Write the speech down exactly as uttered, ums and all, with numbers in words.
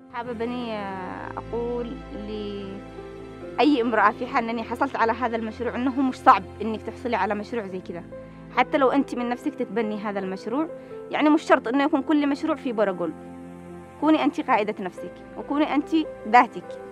حابة إني أقول لأي امرأة في حال أنني حصلت على هذا المشروع أنه مش صعب إنك تحصلي على مشروع زي كده، حتى لو أنت من نفسك تتبني هذا المشروع. يعني مش شرط إنه يكون كل مشروع فيه برجل. كوني أنت قائدة نفسك وكوني أنت ذاتك.